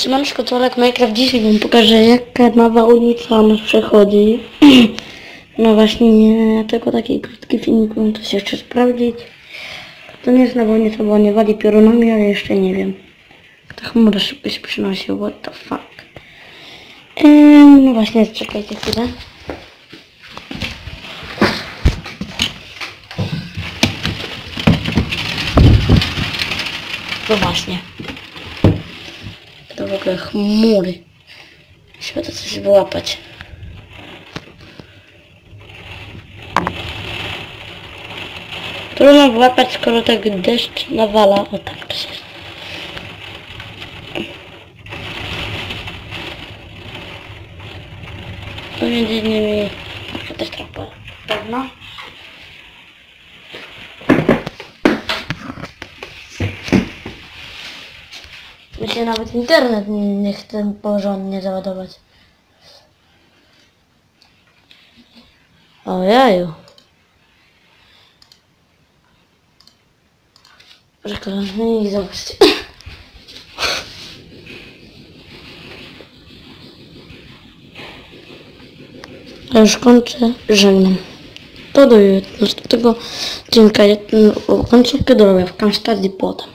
Siemaneczko, to Olek Minecraft. Dzisiaj wam pokażę, jaka nowa ulica nas przechodzi. No właśnie, nie tylko taki krótki filmik, muszę to się jeszcze sprawdzić. To nie jest nawolnica, bo nie wali piorunami, ale jeszcze nie wiem. Ta chmura szybko się przynosi, what the fuck. No właśnie, czekajcie chwilę. No właśnie. To w ogóle chmury. Trzeba to coś wyłapać. Trudno wyłapać, skoro tak deszcz nawala. O tak to się... To między innymi... też tak pewno. Mi się nawet internet nie chce porządnie załadować. Ojeju. Czekaj, no i zobaczcie. Ja już kończę, żegnam. To do następnego odcinka. Końcówkę dorobię w Kamstadii potem.